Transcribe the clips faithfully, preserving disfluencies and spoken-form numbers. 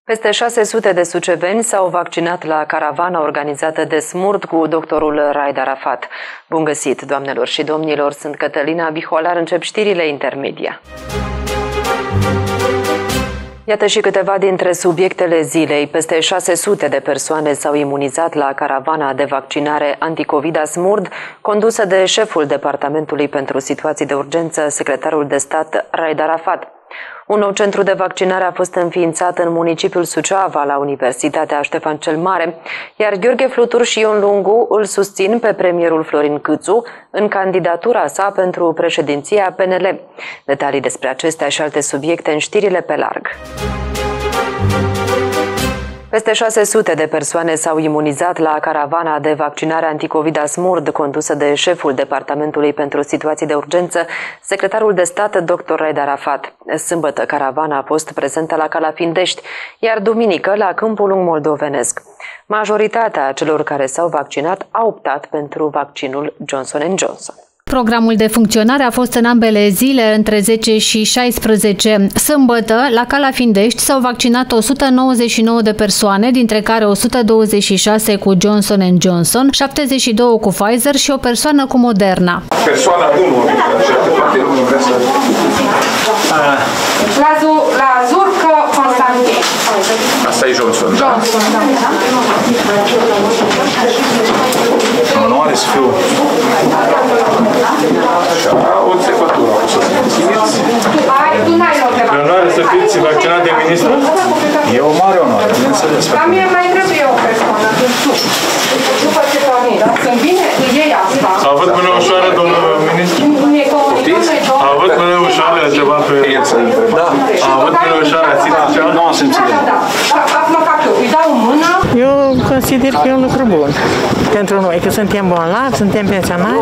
Peste șase sute de suceveni s-au vaccinat la caravana organizată de SMURD cu doctorul Raed Arafat. Bun găsit, doamnelor și domnilor, sunt Cătălina Biholar, încep știrile Intermedia. Iată și câteva dintre subiectele zilei. Peste șase sute de persoane s-au imunizat la caravana de vaccinare anticovid a SMURD, condusă de șeful Departamentului pentru Situații de Urgență, secretarul de stat Raed Arafat. Un nou centru de vaccinare a fost înființat în municipiul Suceava, la Universitatea Ștefan cel Mare, iar Gheorghe Flutur și Ion Lungu îl susțin pe premierul Florin Câțu în candidatura sa pentru președinția P N L. Detalii despre acestea și alte subiecte în știrile pe larg. Peste șase sute de persoane s-au imunizat la caravana de vaccinare anticovid a SMURD, condusă de șeful Departamentului pentru Situații de Urgență, secretarul de stat doctor Raed Arafat. Sâmbătă, caravana a fost prezentă la Calafindești, iar duminică la Câmpul Lung moldovenesc. Majoritatea celor care s-au vaccinat au optat pentru vaccinul Johnson and Johnson. Programul de funcționare a fost în ambele zile, între zece și șaisprezece. Sâmbătă, la Calafindești, s-au vaccinat o sută nouăzeci și nouă de persoane, dintre care o sută douăzeci și șase cu Johnson and Johnson, șaptezeci și doi cu Pfizer și o persoană cu Moderna. Persoana unu, poate nu vrea să... La Zurcă, Constantin. Asta e Johnson, da? Johnson, da. Nu are să fiu... Așa, o înțepătură, o să țineți. Tu n-ai loc de vaccinare. Onoare să fiți vaccinat de ministru? E o mare onoare, bineînțeles. La mie mai trebuie o persoană, după ce porni, dar sunt bine, ei asta. A avut mână ușoară, domnul ministru? A avut mână ușoară, a întrebat pe... Da. A avut mână ușoară, a ținut cea? Nu am simțit. Da, da, da. A blocat eu, îi dau mână. Eu consider că e un lucru bun pentru noi, că suntem bolnavi, suntem pensionari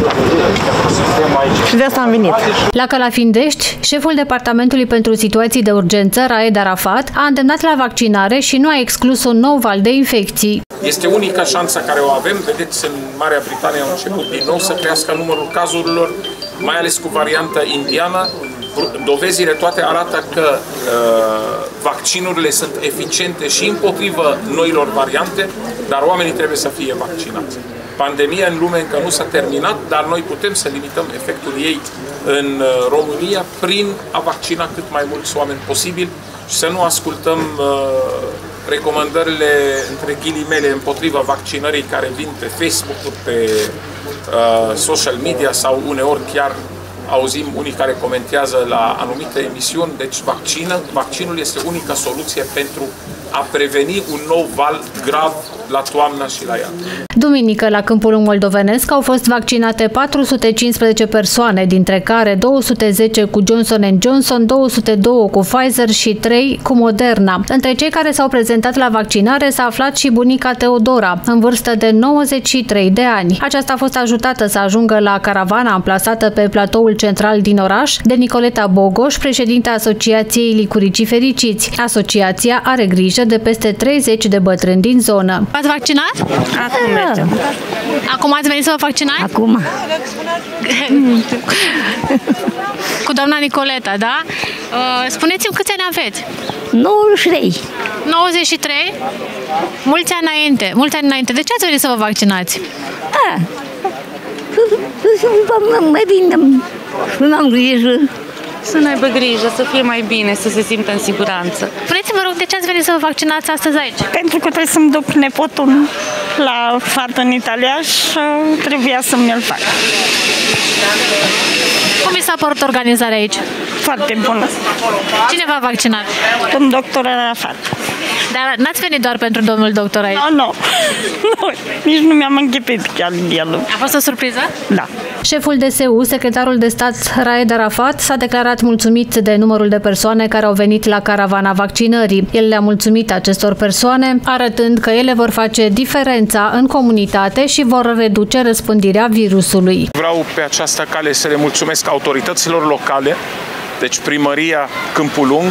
și de asta am venit. La Calafindești, șeful Departamentului pentru Situații de Urgență, Raed Arafat, a îndemnat la vaccinare și nu a exclus un nou val de infecții. Este unica șansă care o avem. Vedeți, în Marea Britanie au început din nou să crească numărul cazurilor, mai ales cu varianta indiană. Dovezile toate arată că uh, vaccinurile sunt eficiente și împotrivă noilor variante, dar oamenii trebuie să fie vaccinați. Pandemia în lume încă nu s-a terminat, dar noi putem să limităm efectul ei în uh, România prin a vaccina cât mai mulți oameni posibil și să nu ascultăm uh, recomandările, între ghilimele, împotriva vaccinării care vin pe Facebook, pe uh, social media sau uneori chiar auzim unii care comentează la anumite emisiuni. Deci vaccină, vaccinul este unica soluție pentru a preveni un nou val grav la toamnă și la iarnă. Duminică, la Câmpul Lung moldovenesc, au fost vaccinate patru sute cincisprezece persoane, dintre care două sute zece cu Johnson and Johnson, două sute doi cu Pfizer și trei cu Moderna. Între cei care s-au prezentat la vaccinare s-a aflat și bunica Teodora, în vârstă de nouăzeci și trei de ani. Aceasta a fost ajutată să ajungă la caravana amplasată pe platoul central din oraș de Nicoleta Bogoș, președinta Asociației Licuricii Fericiți. Asociația are grijă de peste treizeci de bătrâni din zonă. V-ați vaccinat? Acum mergem. Acum ați venit să vă vaccinați? Acum. Cu doamna Nicoleta, da? Spuneți-mi câți ani aveți? nouăzeci și trei. nouăzeci și trei? Mulți ani înainte. Mulți ani înainte. De ce ați venit să vă vaccinați? A, mai bine, să n-am grijă. Să nu aibă grijă, să fie mai bine, să se simtă în siguranță. Spuneți-vă, rog, de ce ați venit să vă vaccinați astăzi aici? Pentru că trebuie să-mi duc nepotul la fată în Italia și trebuia să-mi îl fac. Cum vi s-a părut organizarea aici? Foarte bună. Cine v-a vaccinat? Un doctor Arafat. Dar n-ați venit doar pentru domnul doctor aici? Nu, nu. nu. Nici nu mi-am închipit chiar el. A fost o surpriză? Da. Șeful D S U, secretarul de stat Raed Arafat, s-a declarat mulțumit de numărul de persoane care au venit la caravana vaccinării. El le-a mulțumit acestor persoane, arătând că ele vor face diferența în comunitate și vor reduce răspândirea virusului. Vreau pe această cale să le mulțumesc autorităților locale, deci Primăria Câmpul Lung,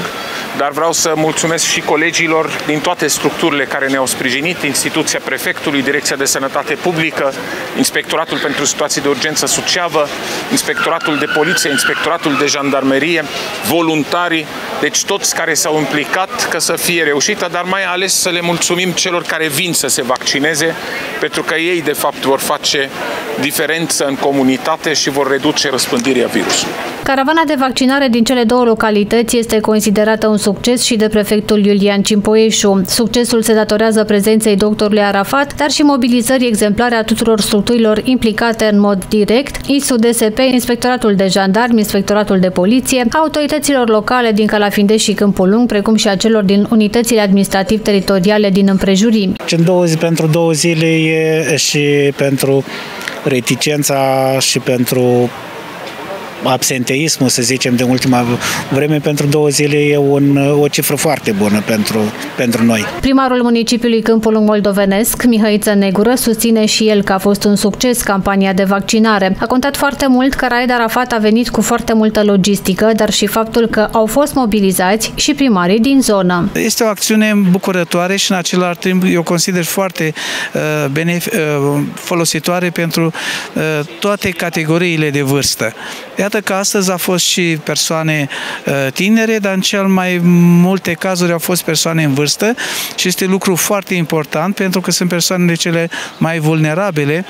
dar vreau să mulțumesc și colegilor din toate structurile care ne-au sprijinit, instituția prefectului, Direcția de Sănătate Publică, Inspectoratul pentru Situații de Urgență Suceavă, Inspectoratul de Poliție, Inspectoratul de Jandarmerie, voluntarii, deci toți care s-au implicat ca să fie reușită, dar mai ales să le mulțumim celor care vin să se vaccineze, pentru că ei de fapt vor face diferență în comunitate și vor reduce răspândirea virusului. Caravana de vaccinare din cele două localități este considerată un succes și de prefectul Iulian Cimpoieșu. Succesul se datorează prezenței doctorului Arafat, dar și mobilizării exemplare a tuturor structurilor implicate în mod direct, I S U, D S P, Inspectoratul de Jandarmi, Inspectoratul de Poliție, autorităților locale din Calafindeș și Câmpul Lung, precum și a celor din unitățile administrativ-teritoriale din împrejurimi. În două zi, pentru două zile e și pentru reticența și pentru absenteismul, să zicem, de ultima vreme, pentru două zile e un, o cifră foarte bună pentru, pentru noi. Primarul municipiului Câmpul Lung moldovenesc, Mihăiță Negură, susține și el că a fost un succes campania de vaccinare. A contat foarte mult că Raed Arafat a venit cu foarte multă logistică, dar și faptul că au fost mobilizați și primarii din zonă. Este o acțiune bucurătoare și în același timp eu consider foarte uh, uh, folositoare pentru uh, toate categoriile de vârstă. Iată că astăzi a fost și persoane uh, tinere, dar în cel mai multe cazuri au fost persoane în vârstă și este lucru foarte important pentru că sunt persoanele cele mai vulnerabile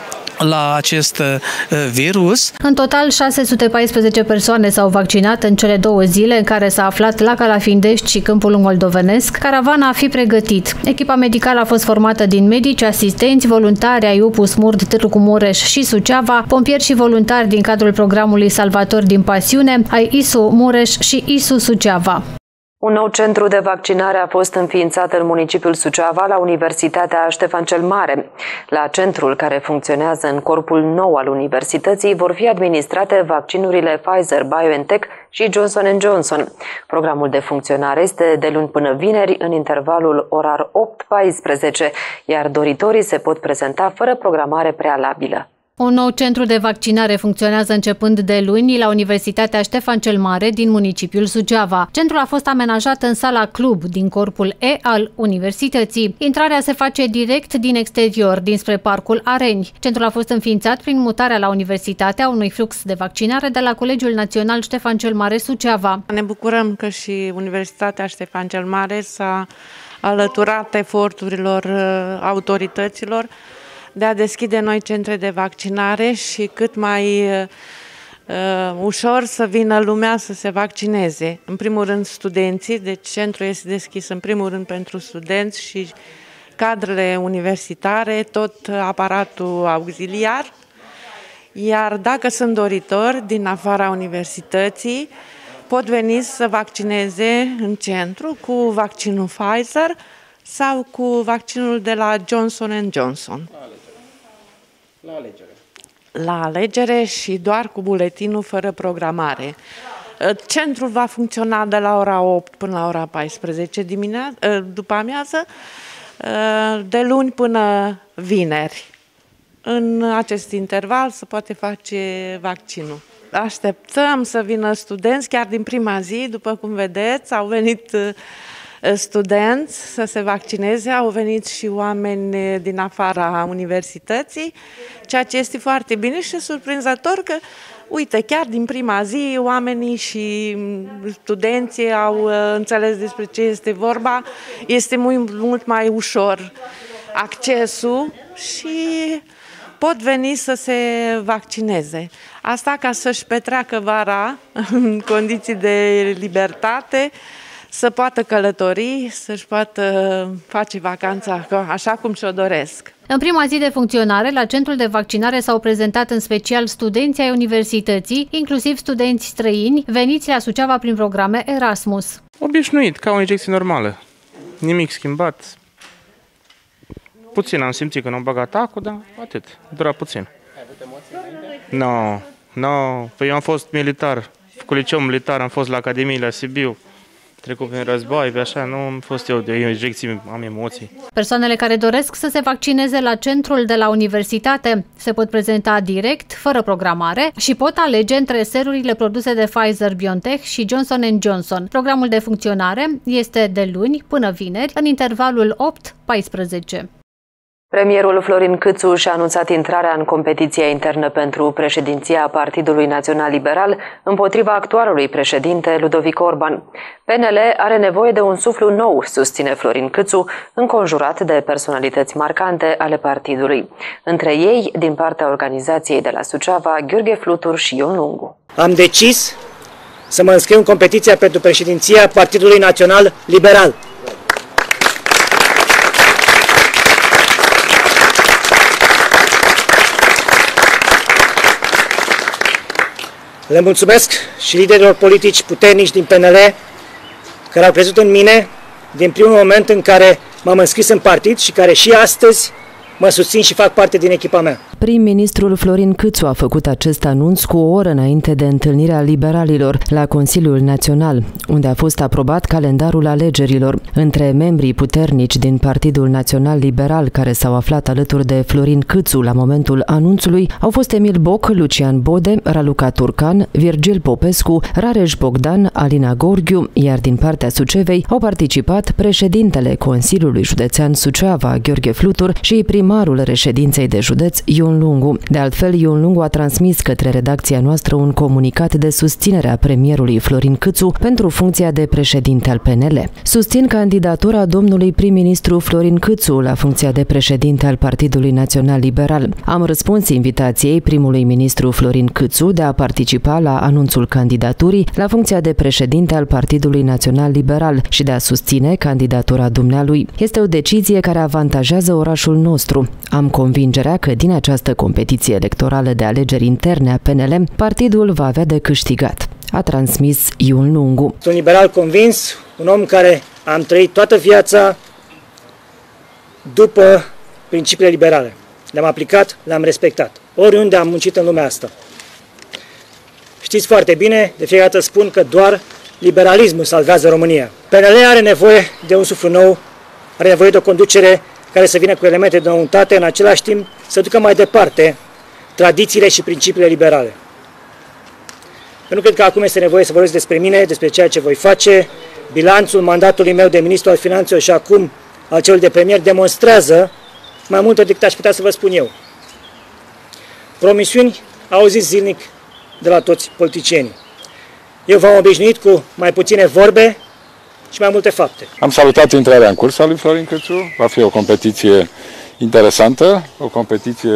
la acest virus. În total, șase sute paisprezece persoane s-au vaccinat în cele două zile în care s-a aflat la Calafindești și Câmpul Lung moldovenesc caravana a fi pregătit. Echipa medicală a fost formată din medici, asistenți, voluntari ai U P U Smurd, Târgu Mureș și Suceava, pompieri și voluntari din cadrul programului Salvator din Pasiune, ai I S U Mureș și I S U Suceava. Un nou centru de vaccinare a fost înființat în municipiul Suceava la Universitatea Ștefan cel Mare. La centrul care funcționează în corpul nou al universității vor fi administrate vaccinurile Pfizer-BioNTech și Johnson and Johnson. Programul de funcționare este de luni până vineri în intervalul orar opt paisprezece, iar doritorii se pot prezenta fără programare prealabilă. Un nou centru de vaccinare funcționează începând de luni la Universitatea Ștefan cel Mare din municipiul Suceava. Centrul a fost amenajat în sala club din corpul E al universității. Intrarea se face direct din exterior, dinspre Parcul Areni. Centrul a fost înființat prin mutarea la universitate a unui flux de vaccinare de la Colegiul Național Ștefan cel Mare Suceava. Ne bucurăm că și Universitatea Ștefan cel Mare s-a alăturat eforturilor autorităților de a deschide noi centre de vaccinare și cât mai uh, ușor să vină lumea să se vaccineze. În primul rând studenții, deci centrul este deschis în primul rând pentru studenți și cadrele universitare, tot aparatul auxiliar. Iar dacă sunt doritori din afara universității, pot veni să vaccineze în centru cu vaccinul Pfizer sau cu vaccinul de la Johnson and Johnson. La alegere. La alegere și doar cu buletinul fără programare. Centrul va funcționa de la ora opt până la ora paisprezece dimineața, după amiază, de luni până vineri. În acest interval se poate face vaccinul. Așteptăm să vină studenți chiar din prima zi, după cum vedeți, au venit studenți să se vaccineze, au venit și oameni din afara universității, ceea ce este foarte bine și surprinzător că, uite, chiar din prima zi oamenii și studenții au înțeles despre ce este vorba, este mult, mult mai ușor accesul și pot veni să se vaccineze. Asta ca să-și petreacă vara în condiții de libertate, să poată călători, să-și poată face vacanța așa cum și-o doresc. În prima zi de funcționare, la centrul de vaccinare s-au prezentat în special studenții ai universității, inclusiv studenți străini, veniți la Suceava prin programe Erasmus. Obișnuit, ca o injecție normală. Nimic schimbat. Puțin am simțit că nu am băgat acul, dar atât. Dura puțin. Ai avut emoții înainte? Nu, no, nu. No. Păi eu am fost militar. Cu liceu militar am fost la Academie la Sibiu. trecut prin război, pe așa, nu am fost eu de injecții, am emoții. Persoanele care doresc să se vaccineze la centrul de la universitate se pot prezenta direct, fără programare, și pot alege între serurile produse de Pfizer-BioNTech și Johnson and Johnson. Programul de funcționare este de luni până vineri, în intervalul opt paisprezece. Premierul Florin Câțu și-a anunțat intrarea în competiția internă pentru președinția Partidului Național Liberal împotriva actualului președinte Ludovic Orban. P N L are nevoie de un suflu nou, susține Florin Câțu, înconjurat de personalități marcante ale partidului. Între ei, din partea organizației de la Suceava, Gheorghe Flutur și Ion Lungu. Am decis să mă înscriu în competiția pentru președinția Partidului Național Liberal. Le mulțumesc și liderilor politici puternici din P N L care au crezut în mine din primul moment în care m-am înscris în partid și care și astăzi mă susțin și fac parte din echipa mea. Prim-ministrul Florin Câțu a făcut acest anunț cu o oră înainte de întâlnirea liberalilor la Consiliul Național, unde a fost aprobat calendarul alegerilor. Între membrii puternici din Partidul Național Liberal care s-au aflat alături de Florin Câțu la momentul anunțului au fost Emil Boc, Lucian Bode, Raluca Turcan, Virgil Popescu, Rareș Bogdan, Alina Gorghiu, iar din partea Sucevei au participat președintele Consiliului Județean Suceava, Gheorghe Flutur, și primarul reședinței de județ, Ion Lungu. De altfel, Ion Lungu a transmis către redacția noastră un comunicat de susținere a premierului Florin Câțu pentru funcția de președinte al P N L. Susțin candidatura domnului prim-ministru Florin Câțu la funcția de președinte al Partidului Național Liberal. Am răspuns invitației primului ministru Florin Câțu de a participa la anunțul candidaturii la funcția de președinte al Partidului Național Liberal și de a susține candidatura dumnealui. Este o decizie care avantajează orașul nostru. Am convingerea că din această competiție electorală de alegeri interne a P N L, partidul va avea de câștigat, a transmis Ion Lungu. Sunt un liberal convins, un om care am trăit toată viața după principiile liberale. Le-am aplicat, le-am respectat, oriunde am muncit în lumea asta. Știți foarte bine, de fiecare dată spun că doar liberalismul salvează România. P N L are nevoie de un suflu nou, are nevoie de o conducere care să vină cu elemente de noutate, în același timp să ducă mai departe tradițiile și principiile liberale. Eu nu cred că acum este nevoie să vorbesc despre mine, despre ceea ce voi face. Bilanțul mandatului meu de ministru al finanțelor și acum al celui de premier demonstrează mai multe decât aș putea să vă spun eu. Promisiuni auziți zilnic de la toți politicienii. Eu v-am obișnuit cu mai puține vorbe și mai multe fapte. Am salutat intrarea în curs a lui Florin Câțu. Va fi o competiție interesantă, o competiție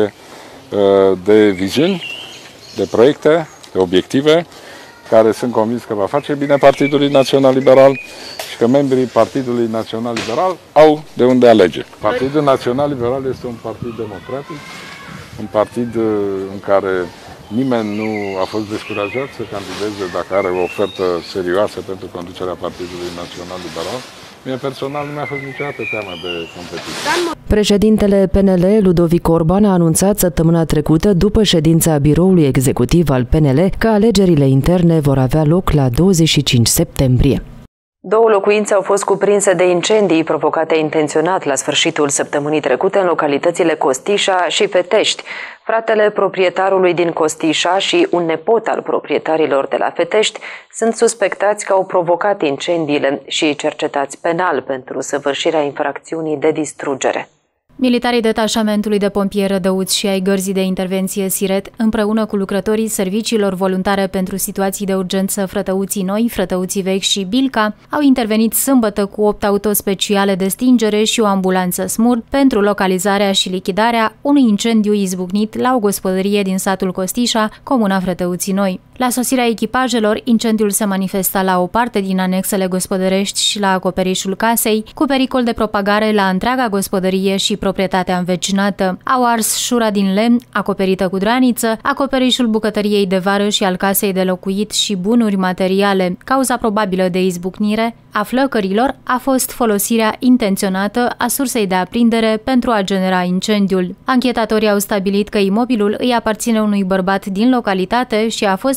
uh, de viziuni, de proiecte, de obiective, care sunt convins că va face bine Partidului Național Liberal și că membrii Partidului Național Liberal au de unde alege. Partidul Național Liberal este un partid democratic, un partid uh, în care nimeni nu a fost descurajat să candideze dacă are o ofertă serioasă pentru conducerea Partidului Național Liberal. Mie personal nu mi-a fost niciodată teamă de competiție. Președintele P N L, Ludovic Orban, a anunțat săptămâna trecută, după ședința biroului executiv al P N L, că alegerile interne vor avea loc la douăzeci și cinci septembrie. Două locuințe au fost cuprinse de incendii provocate intenționat la sfârșitul săptămânii trecute în localitățile Costișa și Fetești. Fratele proprietarului din Costișa și un nepot al proprietarilor de la Fetești sunt suspectați că au provocat incendiile și cercetați penal pentru săvârșirea infracțiunii de distrugere. Militarii detașamentului de pompieri Rădăuți și ai Gărzii de Intervenție Siret, împreună cu lucrătorii serviciilor voluntare pentru situații de urgență Frătăuții Noi, Frătăuții Vechi și Bilca, au intervenit sâmbătă cu opt autospeciale de stingere și o ambulanță SMUR pentru localizarea și lichidarea unui incendiu izbucnit la o gospodărie din satul Costișa, comuna Frătăuții Noi. La sosirea echipajelor, incendiul se manifesta la o parte din anexele gospodărești și la acoperișul casei, cu pericol de propagare la întreaga gospodărie și proprietatea învecinată. Au ars șura din lemn, acoperită cu draniță, acoperișul bucătăriei de vară și al casei de locuit și bunuri materiale. Cauza probabilă de izbucnire a flăcărilor a fost folosirea intenționată a sursei de aprindere pentru a genera incendiul. Anchetatorii au stabilit că imobilul îi aparține unui bărbat din localitate și a fost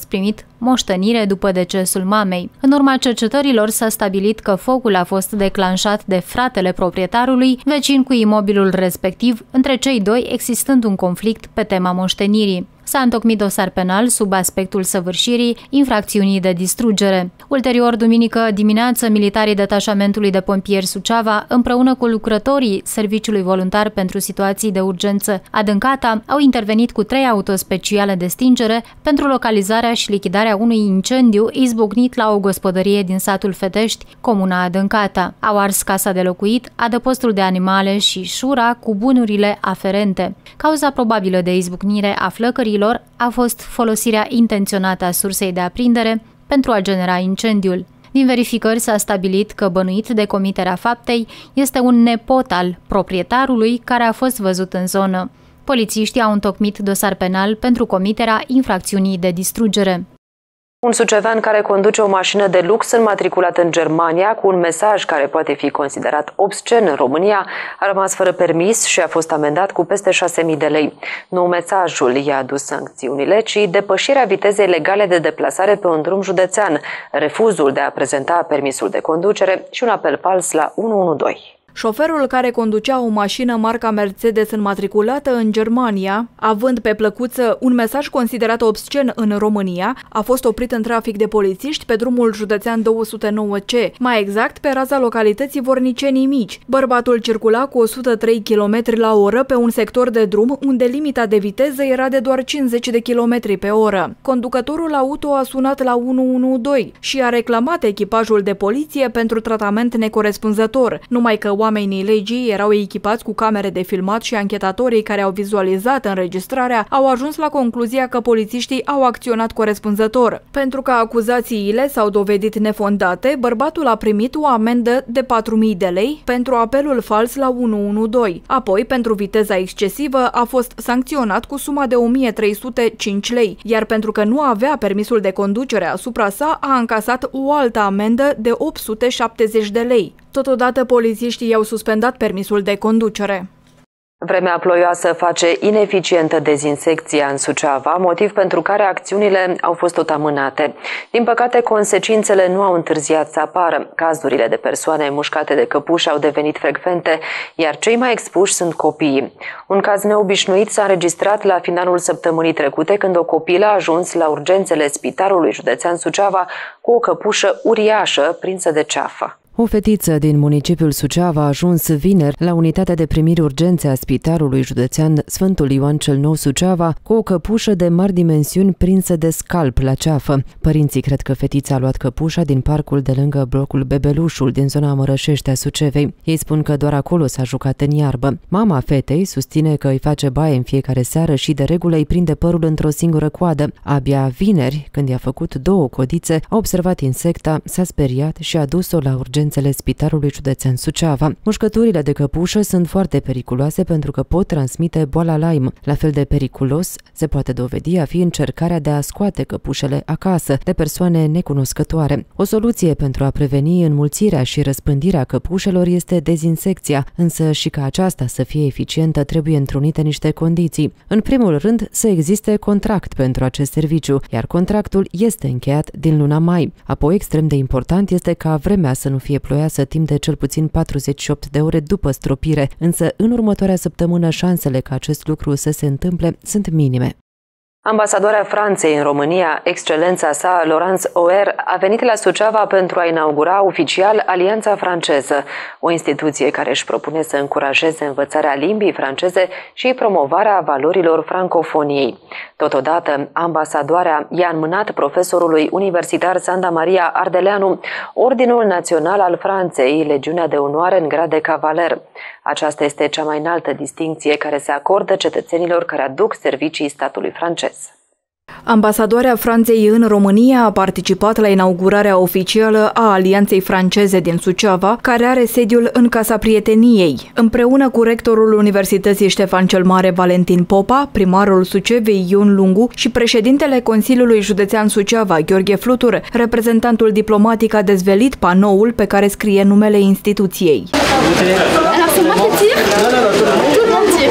primit moștenire după decesul mamei. În urma cercetărilor s-a stabilit că focul a fost declanșat de fratele proprietarului, vecin cu imobilul respectiv, între cei doi existând un conflict pe tema moștenirii. S-a întocmit dosar penal sub aspectul săvârșirii infracțiunii de distrugere. Ulterior, duminică dimineață, militarii detașamentului de pompieri Suceava, împreună cu lucrătorii Serviciului Voluntar pentru Situații de Urgență Adâncata, au intervenit cu trei autospeciale de stingere pentru localizarea și lichidarea unui incendiu izbucnit la o gospodărie din satul Fetești, comuna Adâncata. Au ars casa de locuit, adăpostul de animale și șura cu bunurile aferente. Cauza probabilă de izbucnire a flăcării a fost folosirea intenționată a sursei de aprindere pentru a genera incendiul. Din verificări s-a stabilit că bănuit de comiterea faptei este un nepot al proprietarului care a fost văzut în zonă. Polițiștii au întocmit dosar penal pentru comiterea infracțiunii de distrugere. Un sucevean care conduce o mașină de lux înmatriculat în Germania cu un mesaj care poate fi considerat obscen în România a rămas fără permis și a fost amendat cu peste șase mii de lei. Nu mesajul i-a adus sancțiunile, ci depășirea vitezei legale de deplasare pe un drum județean, refuzul de a prezenta permisul de conducere și un apel fals la unu unu doi. Șoferul care conducea o mașină marca Mercedes înmatriculată în Germania, având pe plăcuță un mesaj considerat obscen în România, a fost oprit în trafic de polițiști pe drumul județean două sute nouă C, mai exact pe raza localității Vornicenii Mici. Bărbatul circula cu o sută trei kilometri la oră pe un sector de drum unde limita de viteză era de doar cincizeci de kilometri pe oră. Conducătorul auto a sunat la unu unu doi și a reclamat echipajul de poliție pentru tratament necorespunzător, numai că oamenii legii erau echipați cu camere de filmat și anchetatorii care au vizualizat înregistrarea au ajuns la concluzia că polițiștii au acționat corespunzător. Pentru că acuzațiile s-au dovedit nefondate, bărbatul a primit o amendă de patru mii de lei pentru apelul fals la unu unu doi. Apoi, pentru viteza excesivă, a fost sancționat cu suma de o mie trei sute cinci lei, iar pentru că nu avea permisul de conducere asupra sa, a încasat o altă amendă de opt sute șaptezeci de lei. Totodată, polițiștii i-au suspendat permisul de conducere. Vremea ploioasă face ineficientă dezinsecția în Suceava, motiv pentru care acțiunile au fost tot amânate. Din păcate, consecințele nu au întârziat să apară. Cazurile de persoane mușcate de căpuși au devenit frecvente, iar cei mai expuși sunt copiii. Un caz neobișnuit s-a înregistrat la finalul săptămânii trecute, când o copilă a ajuns la urgențele Spitalului Județean Suceava cu o căpușă uriașă prinsă de ceafă. O fetiță din municipiul Suceava a ajuns vineri la unitatea de primiri urgențe a Spitalului Județean Sfântul Ioan cel Nou Suceava cu o căpușă de mari dimensiuni prinsă de scalp la ceafă. Părinții cred că fetița a luat căpușa din parcul de lângă blocul Bebelușul din zona Mărășești a Sucevei. Ei spun că doar acolo s-a jucat în iarbă. Mama fetei susține că îi face baie în fiecare seară și de regulă îi prinde părul într-o singură coadă. Abia vineri, când i-a făcut două codițe, a observat insecta, s-a speriat și a dus-o la urgență Spitalului Județean Suceava. Mușcăturile de căpușă sunt foarte periculoase pentru că pot transmite boala Lyme. La fel de periculos se poate dovedi a fi încercarea de a scoate căpușele acasă de persoane necunoscătoare. O soluție pentru a preveni înmulțirea și răspândirea căpușelor este dezinsecția, însă și ca aceasta să fie eficientă trebuie întrunite niște condiții. În primul rând, să existe contract pentru acest serviciu, iar contractul este încheiat din luna mai. Apoi, extrem de important este ca vremea să nu fie ploioasă timp de cel puțin patruzeci și opt de ore după stropire, însă în următoarea săptămână șansele ca acest lucru să se întâmple sunt minime. Ambasadoarea Franței în România, excelența sa Laurence Auer, a venit la Suceava pentru a inaugura oficial Alianța Franceză, o instituție care își propune să încurajeze învățarea limbii franceze și promovarea valorilor francofoniei. Totodată, ambasadoarea i-a înmânat profesorului universitar Santa Maria Ardeleanu Ordinul Național al Franței, Legiunea de Onoare în grad de cavaler. Aceasta este cea mai înaltă distincție care se acordă cetățenilor care aduc servicii statului francez. Ambasadoarea Franței în România a participat la inaugurarea oficială a Alianței Franceze din Suceava, care are sediul în Casa Prieteniei. Împreună cu rectorul Universității Ștefan cel Mare Valentin Popa, primarul Sucevei Ion Lungu și președintele Consiliului Județean Suceava Gheorghe Flutur, reprezentantul diplomatic a dezvelit panoul pe care scrie numele instituției.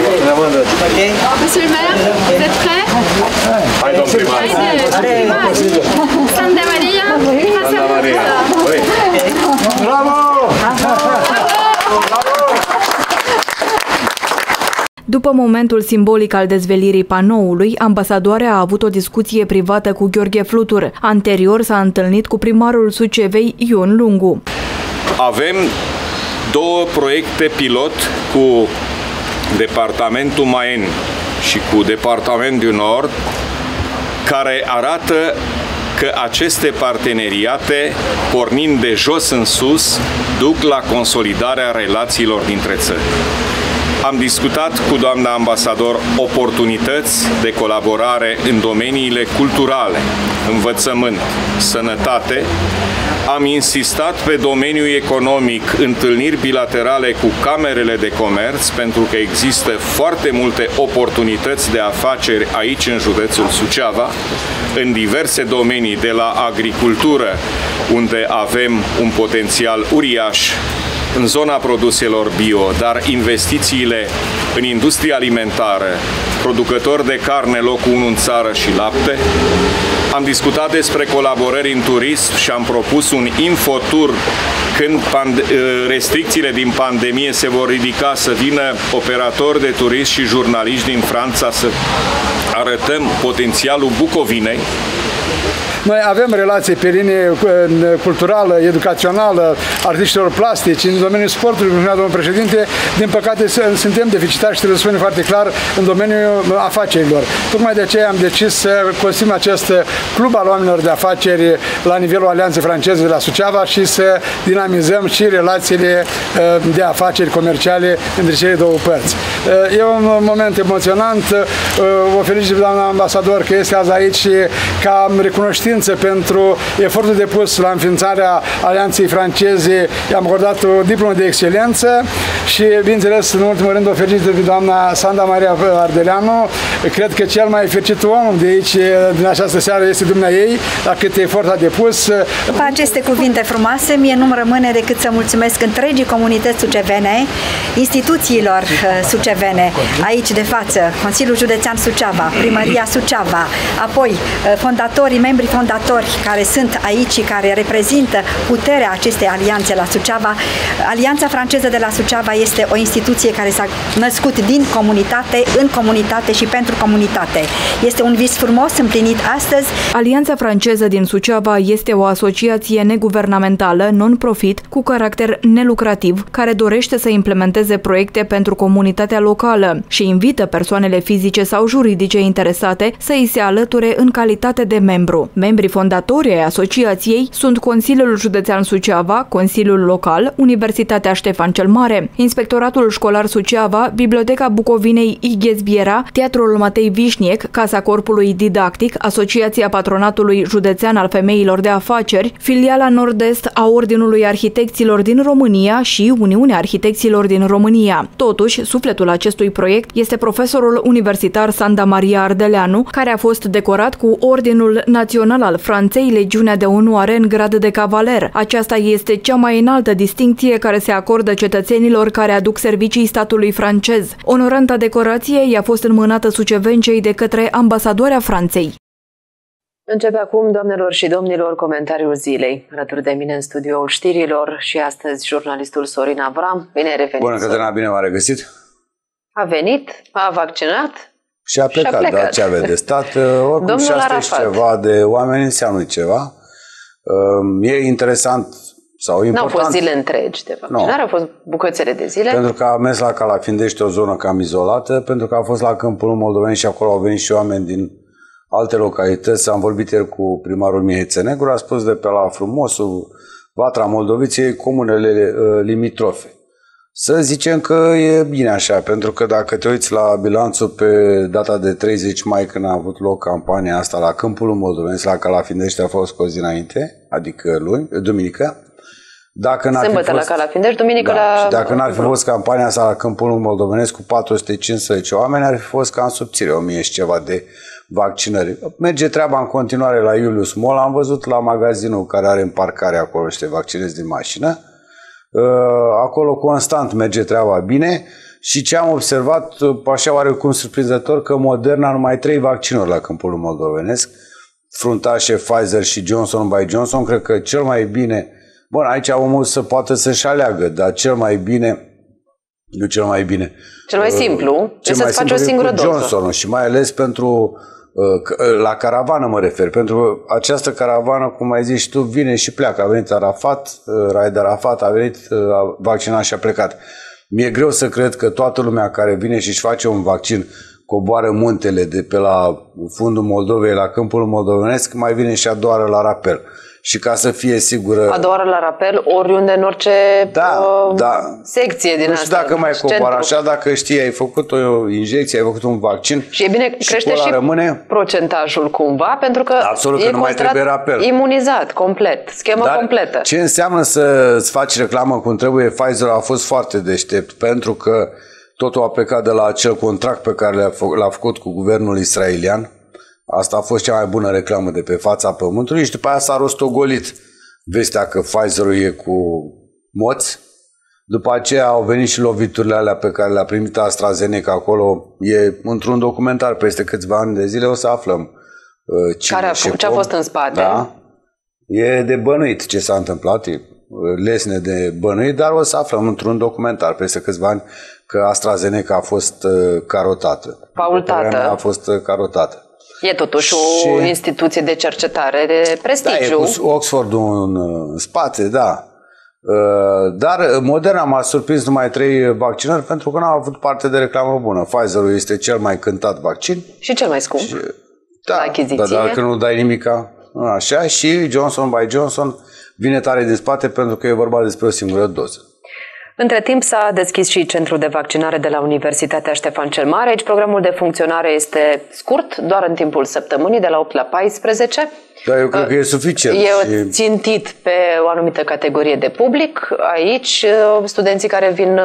Monsieur le maire, vous êtes prêt? Hai, domn primar! După momentul simbolic al dezvelirii panoului, ambasadoarea a avut o discuție privată cu Gheorghe Flutur. Anterior s-a întâlnit cu primarul Sucevei, Ion Lungu. Avem două proiecte pilot cu Departamentul Maen și cu Departamentul Nord, care arată că aceste parteneriate, pornind de jos în sus, duc la consolidarea relațiilor dintre țări. Am discutat cu doamna ambasador oportunități de colaborare în domeniile culturale, învățământ, sănătate. Am insistat pe domeniul economic, întâlniri bilaterale cu camerele de comerț, pentru că există foarte multe oportunități de afaceri aici în județul Suceava, în diverse domenii, de la agricultură, unde avem un potențial uriaș, în zona produselor bio, dar investițiile în industria alimentară, producători de carne locul unu în țară și lapte. Am discutat despre colaborări în turism și am propus un infotur când restricțiile din pandemie se vor ridica, să vină operatori de turism și jurnaliști din Franța să arătăm potențialul Bucovinei. Noi avem relații pe linie culturală, educațională, artiștilor plastici, în domeniul sportului, cum spunea domnul președinte. Din păcate suntem deficitari și trebuie să spunem foarte clar în domeniul afacerilor. Tocmai de aceea am decis să constituim acest club al oamenilor de afaceri la nivelul Alianței Franceze de la Suceava și să dinamizăm și relațiile de afaceri comerciale între cele două părți. E un moment emoționant. O felicit pe doamna ambasador că este azi aici și ca recunoștință pentru efortul depus la înființarea Alianței Franceze. I-am acordat o diplomă de excelență și, bineînțeles, în ultimul rând o felicit pe doamna Sanda Maria Ardeleanu. Cred că cel mai fericit om de aici, din această seară, este dumneaei, la cât efort a depus. După aceste cuvinte frumoase, mie nu-mi rămâne decât să mulțumesc întregii comunități sucevene, instituțiilor sucevene, aici de față, Consiliul Județean Suceava, Primăria Suceava, apoi fondatorii, membrii fondatori care sunt aici și care reprezintă puterea acestei alianțe la Suceava. Alianța Franceză de la Suceava este o instituție care s-a născut din comunitate, în comunitate și pentru comunitate. Este un vis frumos împlinit astăzi. Alianța Franceză din Suceava este o asociație neguvernamentală, non-profit, cu caracter nelucrativ, care dorește să implementeze proiecte pentru comunitatea locală și invită persoanele fizice sau juridice interesate să îi se alăture în calitate de membru. Membrii fondatori ai asociației sunt Consiliul Județean Suceava, Consiliul Local, Universitatea Ștefan cel Mare, Inspectoratul Școlar Suceava, Biblioteca Bucovinei Ighez Biera, Teatrul Matei Vișniec, Casa Corpului Didactic, Asociația Patronatului Județean al Femeilor de Afaceri, Filiala Nord-Est a Ordinului Arhitecților din România și Uniunea Arhitecților din România. Totuși, sufletul acestui proiect este profesorul universitar Sanda Maria Ardeleanu, care a fost decorat cu Ordinul Național al Franței, Legiunea de Onoare în grad de cavaler. Aceasta este cea mai înaltă distincție care se acordă cetățenilor care aduc servicii statului francez. Onoranta decorație i-a fost înmânată sucevencei de către ambasadoarea Franței. Începe acum, doamnelor și domnilor, comentariul zilei. Alături de mine în studioul știrilor și astăzi jurnalistul Sorin Avram. Bine ai revenit. Bună, Cătălina, bine m-a regăsit. A venit, a vaccinat. Și a plecat, și a plecat. Da, ce avea de stat. Oricum și asta e ceva de oameni, înseamnă ceva. E interesant sau important. N-au fost zile întregi de vaccinare, no. Au fost bucățele de zile. Pentru că a mers la Calafindești, o zonă cam izolată, pentru că a fost la Câmpul Moldoveni și acolo au venit și oameni din alte localități. Am vorbit ieri cu primarul Mihai Țenegru, a spus de pe la Frumosul, Vatra Moldoviței, comunele limitrofe. Să zicem că e bine așa, pentru că dacă te uiți la bilanțul pe data de treizeci mai, când a avut loc campania asta la Câmpul Moldoveni, la Calafindești, a fost cu o zi înainte, adică luni, duminică. Dacă n-ar Sâmbătă fi fost, la Calafindești, duminică da, la... Și dacă n-ar fi fost campania asta la Câmpul Moldovenesc cu patru sute cincisprezece oameni, ar fi fost ca în subțire, o mie și ceva de vaccinări. Merge treaba în continuare la Iulius Mall, am văzut la magazinul care are în parcare acolo și te vaccinezi din mașină. Acolo constant merge treaba bine și ce am observat, așa oarecum surprinzător, că Moderna numai trei vaccinuri la Câmpul Moldovenesc, fruntașe Pfizer și Johnson and Johnson. Cred că cel mai bine, bun, aici omul să poată să-și aleagă, dar cel mai bine nu cel mai bine. Cel mai simplu, cel să-ți faci o singură doză. Johnson și mai ales pentru, la caravană mă refer, pentru această caravană, cum ai zis și tu, vine și pleacă. A venit Arafat, Raed Arafat, a venit, a vaccinat și a plecat. Mi-e greu să cred că toată lumea care vine și își face un vaccin, coboară muntele de pe la fundul Moldovei la câmpul moldovenesc, mai vine și a doua oară la rapel. Și ca să fie sigură... A doua oară la rapel, oriunde, în orice da, uh, da. secție din nu asta. Nu știu dacă mai coboară așa, dacă știi, ai făcut o injecție, ai făcut un vaccin și e bine, și crește și rămâne... procentajul cumva, pentru că absolut, e că nu mai trebuie rapel. Imunizat, complet, schemă Dar completă. Ce înseamnă să-ți faci reclamă cum trebuie? Pfizer a fost foarte deștept, pentru că totul a plecat de la acel contract pe care l-a făcut, l-a făcut cu guvernul israelian. Asta a fost cea mai bună reclamă de pe fața pământului și după aia s-a rostogolit vestea că Pfizer-ul e cu moți. După aceea au venit și loviturile alea pe care le-a primit AstraZeneca acolo. E într-un documentar peste câțiva ani de zile, o să aflăm uh, cine care a, și ce a fost în spate. Da? E de bănuit ce s-a întâmplat, e lesne de bănuit, dar o să aflăm într-un documentar peste câțiva ani că AstraZeneca a fost uh, carotată. Faultată. A fost uh, carotată. E totuși și... o instituție de cercetare de prestigiu. Da, e cu Oxfordul în, în spate, da. Dar Moderna m-a surprins numai trei vaccinări pentru că n-a avut parte de reclamă bună. Pfizer-ul este cel mai cântat vaccin. Și cel mai scump. Și, da, dar dacă nu dai nimica, așa. Și Johnson by Johnson vine tare din spate pentru că e vorba despre o singură doză. Între timp s-a deschis și centrul de vaccinare de la Universitatea Ștefan cel Mare. Aici programul de funcționare este scurt, doar în timpul săptămânii, de la opt la paisprezece. Da, eu cred că e suficient. E și... țintit pe o anumită categorie de public. Aici, studenții care vin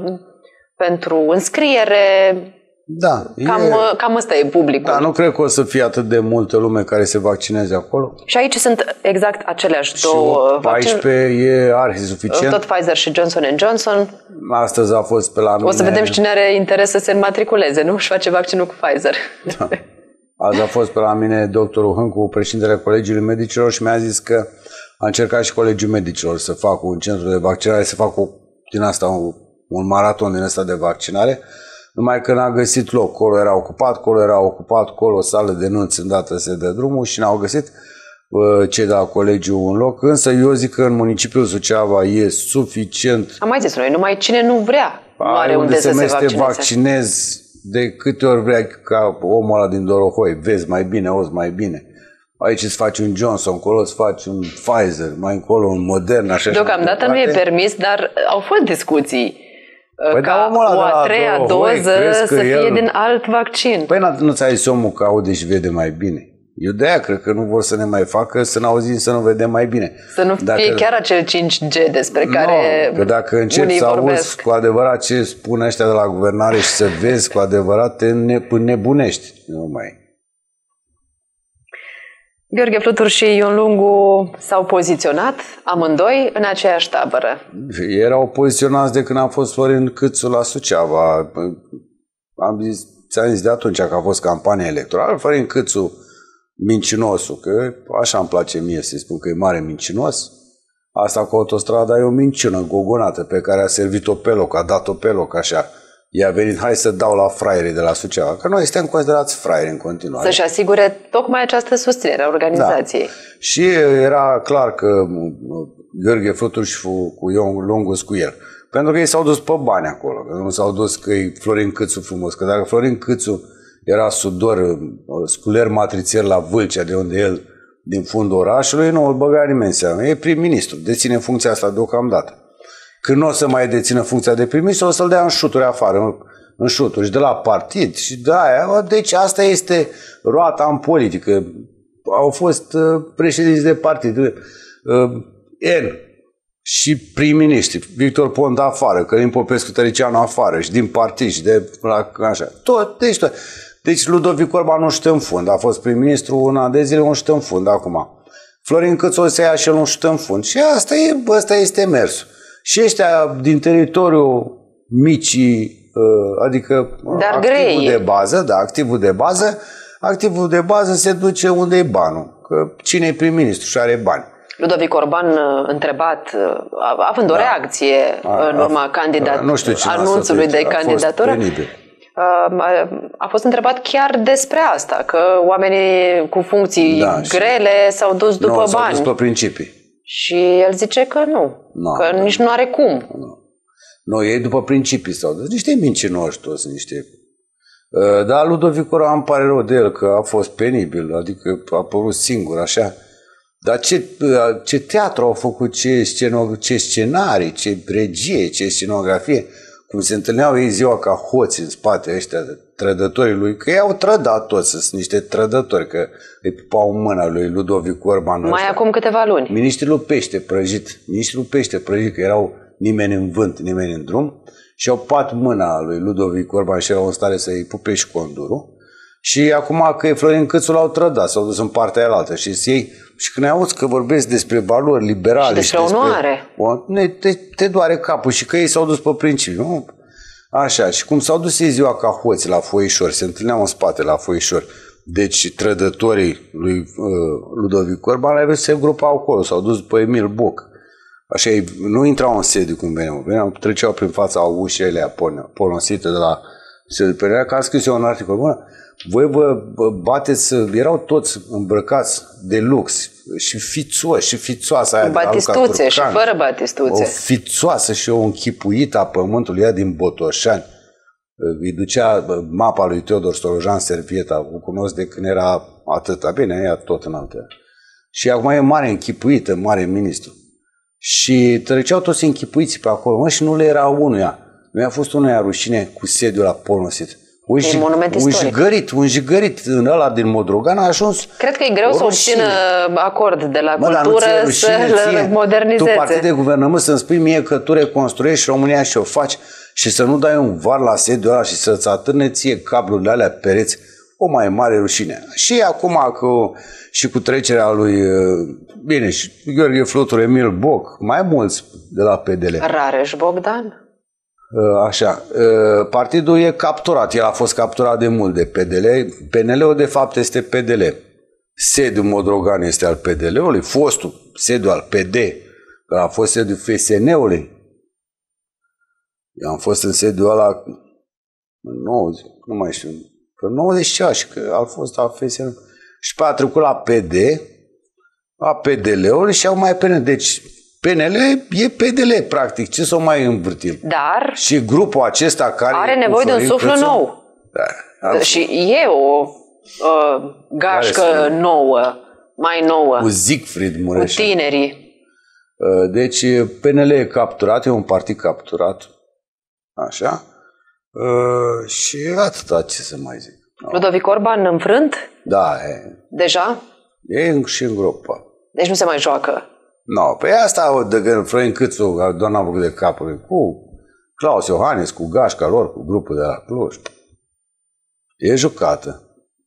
pentru înscriere, da, cam, e... cam ăsta e publicul. Da, nu cred că o să fie atât de multă lume care se vaccineze acolo. Și aici sunt exact aceleași două paisprezece e arhi suficient. Tot Pfizer și Johnson and Johnson. Astăzi a fost pe la mine... O să vedem și cine are interes să se înmatriculeze, nu? Și face vaccinul cu Pfizer. Da. Azi a fost pe la mine doctorul Hâncu, președintele Colegiului Medicilor și mi-a zis că a încercat și Colegiul Medicilor să facă un centru de vaccinare, să facă din asta un, un maraton din ăsta de vaccinare, numai că n-a găsit loc. Colo era ocupat, colo era ocupat, colo o sală de nunți îndată se dă drumul și n-au găsit uh, cei de la colegiu un loc. Însă eu zic că în municipiul Suceava e suficient. Am mai zis noi, numai cine nu vrea nu are unde să se vaccineze. vaccinezi de câte ori vrea ca omul ăla din Dorohoi, vezi mai bine, auzi mai bine. Aici îți faci un Johnson, acolo îți faci un Pfizer, mai încolo un Moderna. Așa. Deocamdată nu e permis, dar au fost discuții păi ca da, o a treia Dorohoi, doză să fie el... din alt vaccin. Păi nu ți-a zis omul că aude și vede mai bine. Eu de-aia cred că nu vor să ne mai facă să ne auzim să nu vedem mai bine. Să nu dacă... fie chiar acel cinci G despre no, care că dacă începi să auzi cu adevărat ce spun ăștia de la guvernare și să vezi cu adevărat, te nebunești. Nu mai. Gheorghe Flutur și Ion Lungu s-au poziționat amândoi în aceeași tabără. Erau poziționați de când a fost Florin Câțu la Suceava. Am zis, ți-am zis de atunci că a fost campania electorală. Florin Câțu, mincinosul, că așa îmi place mie să-i spun că e mare mincinos. Asta cu autostrada e o minciună gogonată pe care a servit-o pe loc, a dat-o pe loc așa. I-a venit, hai să dau la fraierii de la Suceava, că noi suntem considerați fraieri în continuare. Să-și asigure tocmai această susținere a organizației. Da. Și era clar că Gheorghe Flutur și cu Ion Lungu cu el. Pentru că ei s-au dus pe bani acolo, că nu s-au dus că e Florin Câțu frumos. Că dacă Florin Câțu era sudor, sculer matrițier la Vâlcea, de unde el, din fundul orașului, nu îl băga nimeni seama. E prim-ministru, deține funcția asta deocamdată. Când nu o să mai dețină funcția de prim-ministru, o să-l dea în șuturi afară, în șuturi, și de la partid, și de aia. Deci asta este roata în politică. Au fost uh, președinți de partid, uh, N, și prim-ministri, Victor Ponta afară, Călin Popescu Tăricianu afară, și din partid, și de la, așa. Tot, deci tot. Deci Ludovic Orban nu știu în fund, a fost prim-ministru un an de zile, nu știu în fund acum. Florin Câțu o să ia și el nu știu în fund. Și asta, e, asta este mersul. Și ăștia din teritoriul micii, adică dar activul grei. de bază, da, activul de bază, activul de bază se duce unde e banul. Că cine e prim-ministru și are bani. Ludovic Orban întrebat, având o da. reacție a, în urma candidat, nu știu anunțului de candidatură, a fost întrebat chiar despre asta, că oamenii cu funcții da, grele s-au dus după nu, bani. S-au dus pe principii. Și el zice că nu, no, că no. nici nu are cum. Nu, no, ei după principii s-au dus. Niște mincinoși toți, niște... Dar Ludovic Orban îmi pare rău de el că a fost penibil, adică a apărut singur, așa. Dar ce, ce teatru au făcut, ce, sceno, ce scenarii, ce regie, ce scenografie, cum se întâlneau ei ziua ca hoți în spate ăștia, trădătorii lui, că ei au trădat toți, sunt niște trădători, că îi pupau mâna lui Ludovic Orban. Mai ăsta. acum câteva luni. Ministrul pește prăjit, ministrul pește prăjit, că erau nimeni în vânt, nimeni în drum, și au pat mâna lui Ludovic Orban și erau în stare să-i pupe și condurul. Și acum că e Florin Câțu l-au trădat, s-au dus în partea aia altă și ei, și când auzi că vorbesc despre valori liberale și despre, și onoare, despre, te, te doare capul și că ei s-au dus pe principiu, nu? Așa, și cum s-au dus ei ziua ca hoți la foișori, se întâlneau în spate la foișori, deci trădătorii lui uh, Ludovic Orban la se grupau acolo, s-au dus pe Emil Boc. Așa, ei nu intrau în sediu cum veneau, veneau, treceau prin fața ușii alea polonsite de la sediu pe că am scris eu un articol, bă, voi vă bateți, erau toți îmbrăcați de lux și fițoși și fițoasă aia. Cu batistuțe și fără batistuțe. O fițoasă și o închipuită a pământului ea din Botoșani. Îi ducea mapa lui Teodor Stolojan servieta, o cunosc de când era atâta. Bine, ea tot în altă. Și acum e mare închipuită, mare ministru. Și treceau toți închipuiți pe acolo, mă, și nu le era unuia. Nu a fost unuia rușine cu sediul la Polnosit. Un, e monument un jigărit, un jigărit în ăla din Modrogan a ajuns. Cred că e greu să obțină acord de la mă, cultură să-l modernizeze. Tu, partid de guvernământ, să-mi spui mie că tu reconstruiești România și o faci și să nu dai un var la sediul ăla și să-ți atârne ție cablurile alea pereți, o mai mare rușine. Și acum că, și cu trecerea lui, bine, și Gheorghe Flutur, Emil Boc, mai mulți de la P D L. Rareș Bogdan. Așa, partidul e capturat, el a fost capturat de mult de P D L, P N L-ul de fapt este P D L, sediul Modrogan este al P D L-ului, fostul sediul al P D, că a fost sediul F S N-ului, eu am fost în sediul ăla în nouăzeci, nu mai știu, în nouăzeci și ceva și că a fost al F S N, și pe a trecut la P D, la P D L-ului și au mai P N L, deci P N L e P D L, practic. Ce să o mai învârtim? Dar și grupul acesta care are nevoie de un suflu nou. Da, și e o uh, gașcă nouă, mai nouă. Cu Siegfried Mureș. Cu tinerii. Uh, deci P N L e capturat, e un partid capturat. Așa. Uh, și atâta, ce să mai zic. Ludovic Orban înfrânt? Da, e. Deja? E și în gropa. Deci nu se mai joacă. Nu, no, pe asta de Florin Câțu, doamna făcut de capul, cu Claus Iohannis, cu gașca lor, cu grupul de la Cluj. E jucată.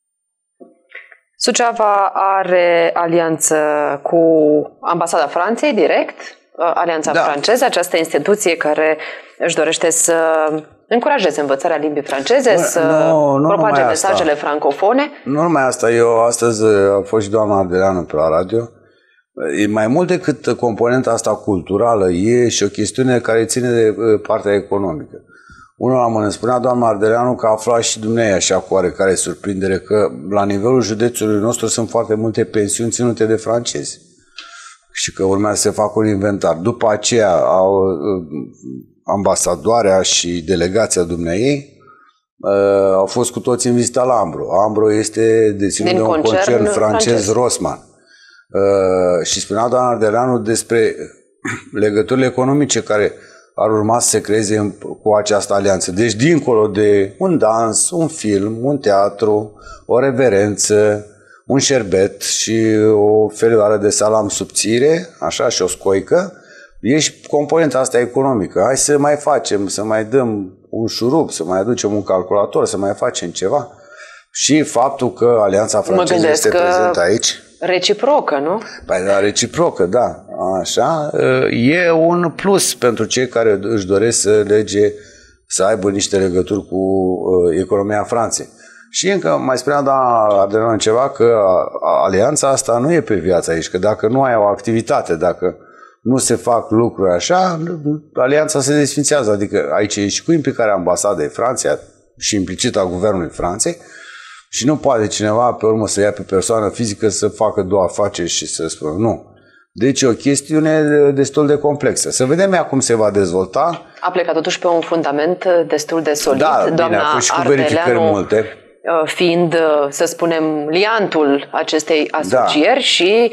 Suceava are alianță cu Ambasada Franței, direct, Alianța da. franceză, această instituție care își dorește să încurajeze învățarea limbii franceze, Bă, să nu, nu propage mesajele asta. francofone. Nu numai asta, eu astăzi a fost și doamna Ardeleanu pe la radio. E mai mult decât componenta asta culturală, e și o chestiune care ține de partea economică. Unul la mână spunea doamna Ardeleanu că afla și dumneavoastră așa cu oarecare surprindere că la nivelul județului nostru sunt foarte multe pensiuni ținute de francezi și că urmează să se facă un inventar. După aceea au, ambasadoarea și delegația dumneavoastră au fost cu toți în vizită la Ambro. Ambro este deținut de un concern, concern francez, francez Rossmann. Uh, și spunea doamna Ardeleanu despre legăturile economice care ar urma să se creeze în, cu această alianță. Deci dincolo de un dans, un film, un teatru, o reverență, un șerbet și o felioară de salam subțire, așa, și o scoică, e și componenta asta economică. Hai să mai facem, să mai dăm un șurub, să mai aducem un calculator, să mai facem ceva. Și faptul că Alianța Franceză este prezentă aici. Reciprocă, nu? Păi da, reciprocă, da. Așa. E un plus pentru cei care își doresc să lege, să aibă niște legături cu economia Franței. Și încă mai spunea doamna Ardeleanu ceva, că alianța asta nu e pe viață aici, că dacă nu ai o activitate, dacă nu se fac lucruri așa, alianța se desfințează. Adică aici e și cu implicarea ambasadei Franței și implicit a guvernului Franței și nu poate cineva pe urmă să ia pe persoană fizică să facă două afaceri și să spună nu. Deci e o chestiune destul de complexă. Să vedem ea cum se va dezvolta. A plecat totuși pe un fundament destul de solid. Da, doamna bine, a fost și cu verificări multe. Fiind, să spunem, liantul acestei asocieri, da, și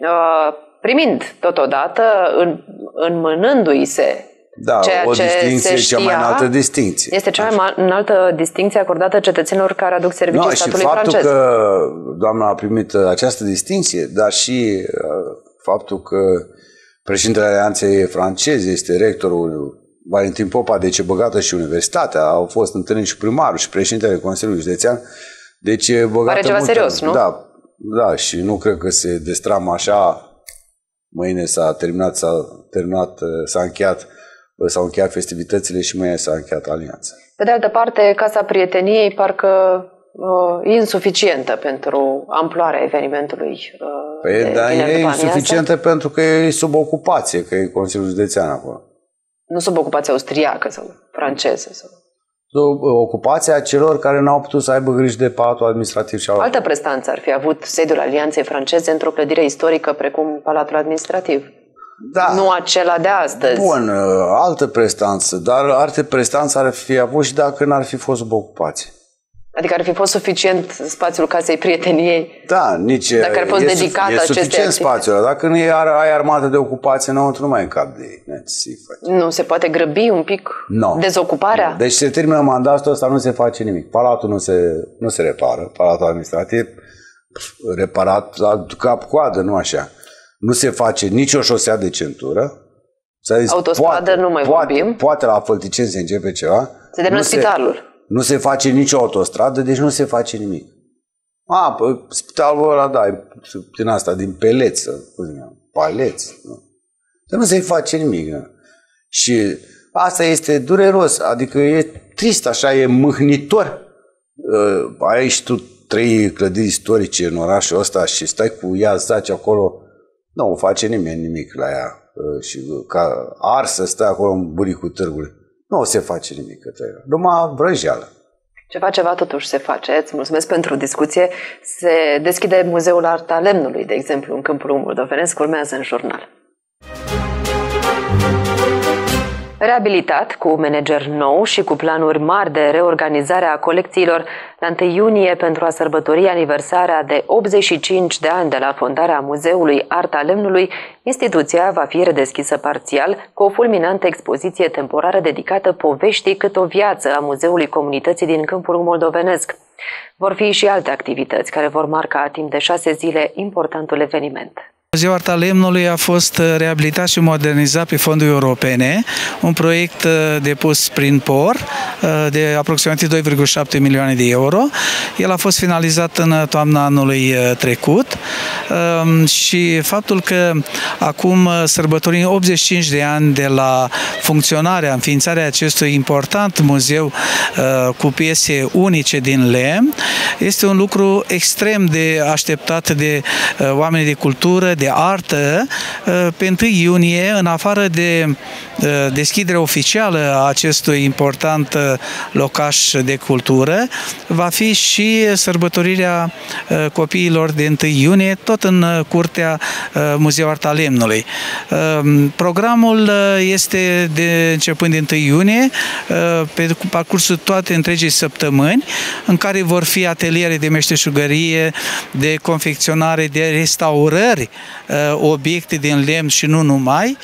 primind totodată, în, înmânându-i se, da, ceea o ce distinție, se știa, cea mai înaltă distinție. Este cea mai înaltă distinție acordată cetățenilor care aduc servicii no, statului și faptul francez. Că doamna a primit această distinție, dar și faptul că președintele Alianței franceze este rectorul Valentin Popa, deci e băgată și universitatea, au fost întâlniri și primarul și președintele Consiliului Județean, deci e băgată pare ceva multă, serios, nu? Da, da, și nu cred că se destramă așa, mâine s-a terminat, s-a terminat, s-a încheiat, s-au încheiat festivitățile și mâine s-a încheiat alianța. Pe de altă parte, Casa Prieteniei parcă uh, e insuficientă pentru amploarea evenimentului. Uh, păi, dar e insuficientă pentru că e sub ocupație, că e Consiliul Județean acolo. Nu sub ocupație austriacă sau franceză. Sau... Sub ocupația celor care n-au putut să aibă grijă de Palatul Administrativ și al altă prestanță ar fi avut sediul Alianței franceze într-o clădire istorică precum Palatul Administrativ. Da. Nu acela de astăzi. Bun, altă prestanță, dar alte prestanță ar fi avut și dacă n-ar fi fost sub ocupație. Adică ar fi fost suficient spațiul Casei Prieteniei? Da, nici... Dacă ar fost e, dedicat e acestei suficient activități. spațiul ăla. Dacă nu ai armată de ocupație înăuntru, nu mai încap de ei. Nu se poate grăbi un pic no. dezocuparea? No. Deci se termină mandatul ăsta, nu se face nimic. Palatul nu se, nu se repară, Palatul Administrativ reparat cap-coadă, nu așa. Nu se face nicio șosea de centură. Zis, autostradă poate, nu mai poate, vorbim. Poate la Fălticeni se începe ceva. Se termină spitalul. Nu se face nicio autostradă, deci nu se face nimic. A, pă, spitalul ăla, da, din asta, din peleți, paleți. Nu? Dar nu se face nimic. Nu? Și asta este dureros, adică e trist, așa, e mâhnitor. Uh, ai și tu trei clădiri istorice în orașul ăsta și stai cu ea, zaci acolo, nu face nimeni nimic la ea. Uh, și ca arsă stai acolo în buricul târgului. Nu se face nimic către ea, numai vrăjeală. Ceva, ceva totuși se face. Îți mulțumesc pentru discuție. Se deschide Muzeul Arta Lemnului, de exemplu, în Câmpul Moldovenesc. Urmează în jurnal. Reabilitat, cu manager nou și cu planuri mari de reorganizare a colecțiilor, la întâi iunie, pentru a sărbători aniversarea de optzeci și cinci de ani de la fondarea Muzeului Arta Lemnului, instituția va fi redeschisă parțial cu o fulminantă expoziție temporară dedicată poveștii cât o viață a Muzeului Comunității din Câmpul Moldovenesc. Vor fi și alte activități care vor marca timp de șase zile importantul eveniment. Muzeul Arta Lemnului a fost reabilitat și modernizat pe fonduri europene, un proiect depus prin P O R de aproximativ doi virgulă șapte milioane de euro. El a fost finalizat în toamna anului trecut și faptul că acum sărbătorim optzeci și cinci de ani de la funcționarea, înființarea acestui important muzeu cu piese unice din lemn este un lucru extrem de așteptat de oamenii de cultură, de artă, pe întâi iunie, în afară de deschiderea oficială a acestui important locaș de cultură, va fi și sărbătorirea copiilor de întâi iunie, tot în curtea Muzeului Arta Lemnului. Programul este de începând de întâi iunie, pe parcursul toate întregii săptămâni, în care vor fi ateliere de meșteșugărie, de confecționare, de restaurări, obiecte din lemn și nu numai.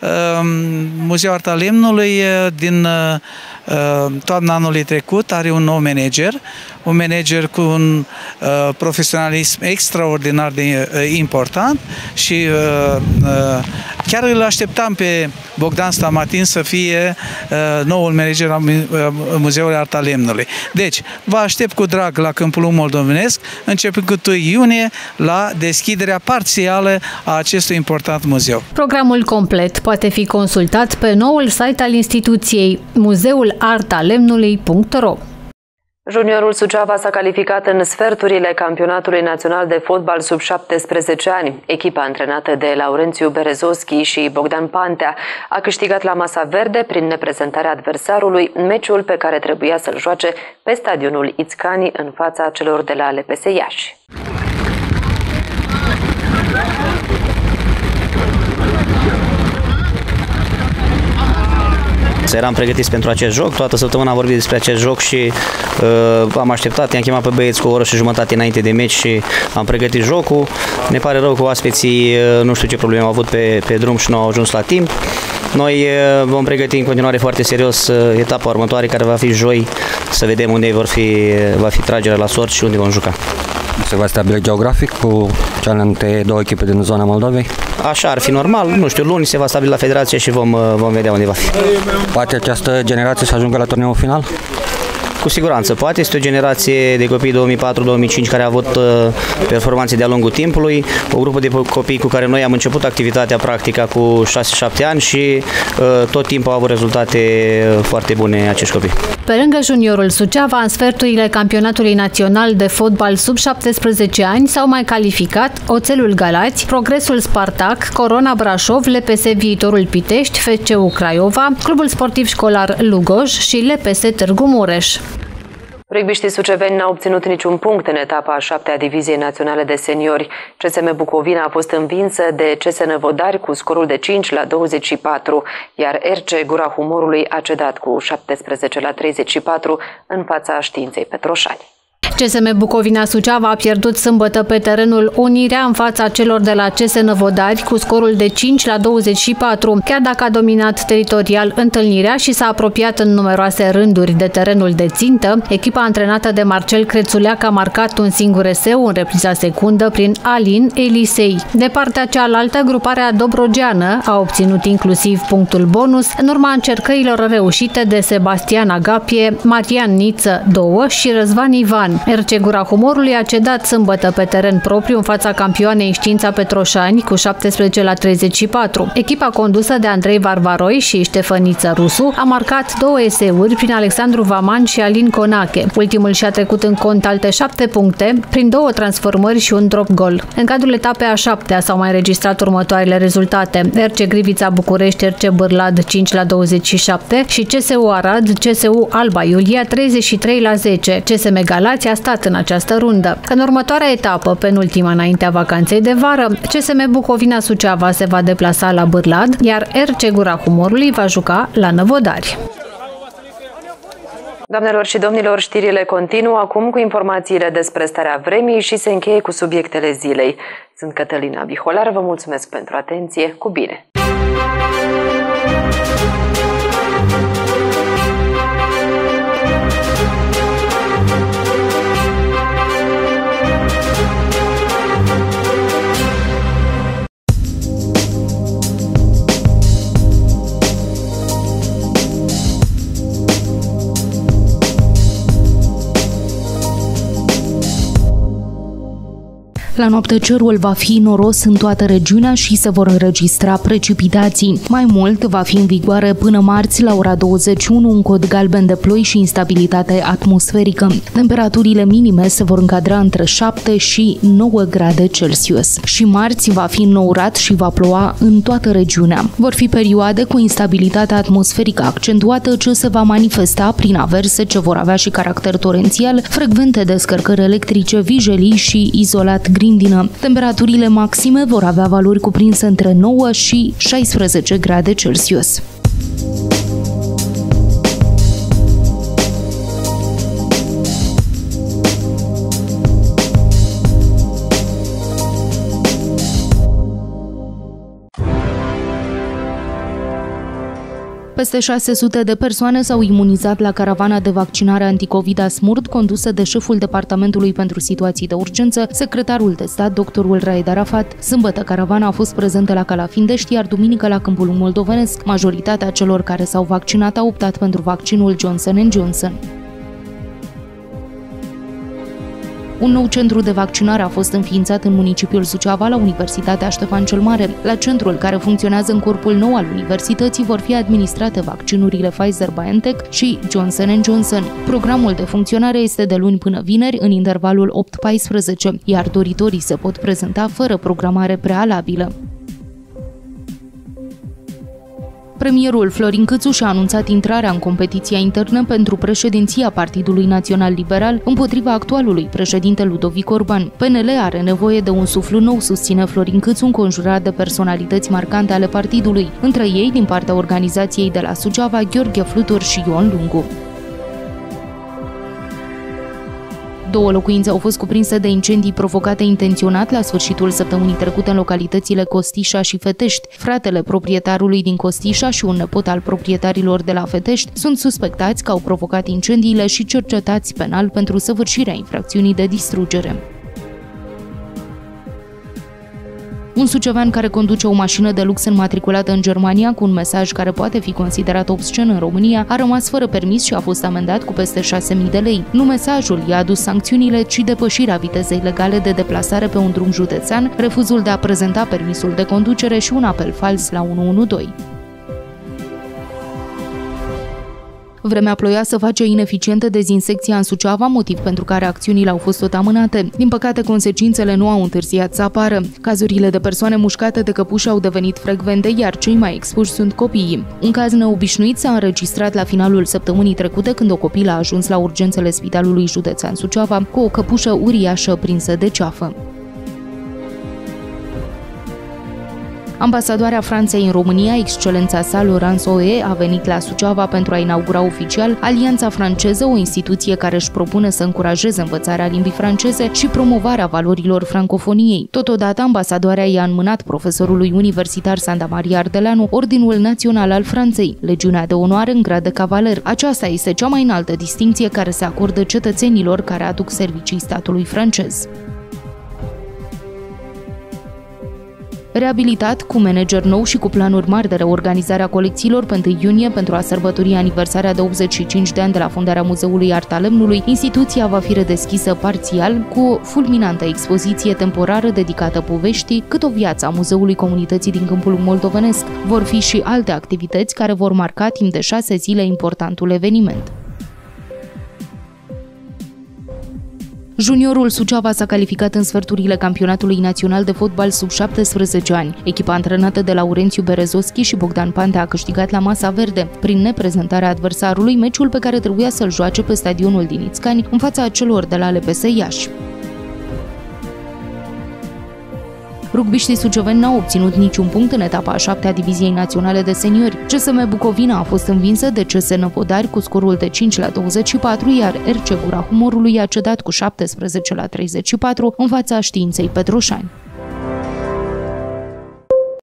Muzeul Arta Lemnului din toamna anului trecut are un nou manager, un manager cu un uh, profesionalism extraordinar de uh, important și uh, uh, chiar îl așteptam pe Bogdan Stamatin să fie uh, noul manager al Muzeului Arta Lemnului. Deci, vă aștept cu drag la Câmpul Moldovenesc, începând cu întâi iunie, la deschiderea parțială a acestui important muzeu. Programul complet poate fi consultat pe noul site al instituției muzeul arta lemnului punct ro. Juniorul Suceava s-a calificat în sferturile campionatului național de fotbal sub șaptesprezece ani. Echipa antrenată de Laurențiu Berezovski și Bogdan Pantea a câștigat la masa verde prin neprezentarea adversarului meciul pe care trebuia să-l joace pe stadionul Ițcani în fața celor de la L P S Iași. Eram pregătiți pentru acest joc, toată săptămâna am vorbit despre acest joc și uh, am așteptat, i-am chemat pe băieți cu o oră și jumătate înainte de meci și am pregătit jocul. Ne pare rău că oaspeții uh, nu știu ce probleme au avut pe, pe drum și nu au ajuns la timp. Noi uh, vom pregăti în continuare foarte serios uh, etapa următoare, care va fi joi, să vedem unde vor fi, va fi tragerea la sort și unde vom juca. Se va stabili geografic cu celelalte două echipe din zona Moldovei? Așa ar fi normal, nu știu, luni se va stabili la federație și vom, vom vedea unde va fi. Poate această generație să ajungă la turneul final? Cu siguranță, poate. Este o generație de copii două mii patru două mii cinci care a avut performanțe de-a lungul timpului, o grupă de copii cu care noi am început activitatea practică cu șase șapte ani și tot timpul au avut rezultate foarte bune acești copii. Pe lângă juniorul Suceava, în sferturile campionatului național de fotbal sub șaptesprezece ani s-au mai calificat Oțelul Galați, Progresul Spartac, Corona Brașov, L P S Viitorul Pitești, F C U Craiova, Clubul Sportiv Școlar Lugoj și L P S Târgu Mureș. Rugbiștii suceveni n-au obținut niciun punct în etapa a șaptea Diviziei Naționale de Seniori. C S M Bucovina a fost învinsă de C S Năvodari cu scorul de cinci la douăzeci și patru, iar R C Gura Humorului a cedat cu șaptesprezece la treizeci și patru în fața Științei Petroșani. C S M Bucovina Suceava a pierdut sâmbătă pe terenul Unirea în fața celor de la C S Năvodari cu scorul de cinci la douăzeci și patru, chiar dacă a dominat teritorial întâlnirea și s-a apropiat în numeroase rânduri de terenul de țintă. Echipa antrenată de Marcel Crețuleac a marcat un singur eseu în repriza secundă prin Alin Elisei. De partea cealaltă, gruparea dobrogeană a obținut inclusiv punctul bonus în urma încercărilor reușite de Sebastian Agapie, Marian Niță două și Răzvan Ivan. R C Gura Humorului a cedat sâmbătă pe teren propriu în fața campioanei Știința Petroșani cu șaptesprezece la treizeci și patru. Echipa condusă de Andrei Varvaroi și Ștefăniță Rusu a marcat două eseuri prin Alexandru Vaman și Alin Conache. Ultimul și-a trecut în cont alte șapte puncte prin două transformări și un drop gol. În cadrul etapei a șaptea s-au mai înregistrat următoarele rezultate: R C Grivița București, R C Bârlad cinci la douăzeci și șapte și C S U Arad, C S U Alba Iulia treizeci și trei la zece. C S M Galați a stat în această rundă. În următoarea etapă, penultima înaintea vacanței de vară, C S M Bucovina Suceava se va deplasa la Bârlad, iar R C Gura Humorului va juca la Năvodari. Doamnelor și domnilor, știrile continuă acum cu informațiile despre starea vremii și se încheie cu subiectele zilei. Sunt Cătălina Biholar, vă mulțumesc pentru atenție, cu bine! La noapte cerul va fi noros în toată regiunea și se vor înregistra precipitații. Mai mult, va fi în vigoare până marți la ora douăzeci și unu un cod galben de ploi și instabilitate atmosferică. Temperaturile minime se vor încadra între șapte și nouă grade Celsius. Și marți va fi înourat și va ploua în toată regiunea. Vor fi perioade cu instabilitate atmosferică accentuată ce se va manifesta prin averse ce vor avea și caracter torențial, frecvente descărcări electrice, vijelii și izolat grindină. Temperaturile maxime vor avea valori cuprinse între nouă și șaisprezece grade Celsius. Peste șase sute de persoane s-au imunizat la caravana de vaccinare anticovid a Smurd, condusă de șeful Departamentului pentru Situații de Urgență, secretarul de stat, doctorul Raed Arafat. Sâmbătă, caravana a fost prezentă la Calafindești, iar duminică la Câmpul Moldovenesc. Majoritatea celor care s-au vaccinat au optat pentru vaccinul Johnson and Johnson. Un nou centru de vaccinare a fost înființat în municipiul Suceava la Universitatea Ștefan cel Mare. La centrul, care funcționează în corpul nou al universității, vor fi administrate vaccinurile Pfizer-BioNTech și Johnson and Johnson. Programul de funcționare este de luni până vineri, în intervalul opt paisprezece, iar doritorii se pot prezenta fără programare prealabilă. Premierul Florin Câțu și-a anunțat intrarea în competiția internă pentru președinția Partidului Național Liberal împotriva actualului președinte Ludovic Orban. P N L are nevoie de un suflu nou, susține Florin Câțu, înconjurat de personalități marcante ale partidului, între ei, din partea organizației de la Suceava, Gheorghe Flutur și Ion Lungu. Două locuințe au fost cuprinse de incendii provocate intenționat la sfârșitul săptămânii trecute în localitățile Costișa și Fetești. Fratele proprietarului din Costișa și un nepot al proprietarilor de la Fetești sunt suspectați că au provocat incendiile și cercetați penal pentru săvârșirea infracțiunii de distrugere. Un sucevean care conduce o mașină de lux înmatriculată în Germania cu un mesaj care poate fi considerat obscen în România a rămas fără permis și a fost amendat cu peste șase mii de lei. Nu mesajul i-a adus sancțiunile, ci depășirea vitezei legale de deplasare pe un drum județean, refuzul de a prezenta permisul de conducere și un apel fals la unu unu doi. Vremea ploioasă face ineficientă dezinsecția în Suceava, motiv pentru care acțiunile au fost tot amânate. Din păcate, consecințele nu au întârziat să apară. Cazurile de persoane mușcate de căpuși au devenit frecvente, iar cei mai expuși sunt copiii. Un caz neobișnuit s-a înregistrat la finalul săptămânii trecute, când o copilă a ajuns la urgențele Spitalului Județean Suceava cu o căpușă uriașă prinsă de ceafă. Ambasadoarea Franței în România, excelența sa Laurence Oe, a venit la Suceava pentru a inaugura oficial Alianța Franceză, o instituție care își propune să încurajeze învățarea limbii franceze și promovarea valorilor francofoniei. Totodată, ambasadoarea i-a înmânat profesorului universitar Santa Maria Ardeleanu Ordinul Național al Franței, Legiunea de Onoare în grad de cavaler. Aceasta este cea mai înaltă distincție care se acordă cetățenilor care aduc servicii statului francez. Reabilitat, cu manager nou și cu planuri mari de reorganizare a colecțiilor pe întâi iunie pentru a sărbători aniversarea de optzeci și cinci de ani de la fondarea Muzeului Arta Lemnului, instituția va fi redeschisă parțial cu o fulminantă expoziție temporară dedicată poveștii, cât o viață a Muzeului Comunității din Câmpul Moldovenesc. Vor fi și alte activități care vor marca timp de șase zile importantul eveniment. Juniorul Suceava s-a calificat în sferturile campionatului național de fotbal sub șaptesprezece ani. Echipa antrenată de Laurențiu Berezovski și Bogdan Pantea a câștigat la Masa Verde, prin neprezentarea adversarului, meciul pe care trebuia să-l joace pe stadionul din Ițcani, în fața celor de la L P S Iași. Rugbiștii suceveni n-au obținut niciun punct în etapa a șaptea a Diviziei Naționale de Seniori. C S M Bucovina a fost învinsă de C S Năvodari cu scorul de cinci la douăzeci și patru, iar R C Gura Humorului a cedat cu șaptesprezece la treizeci și patru în fața Științei Petroșani.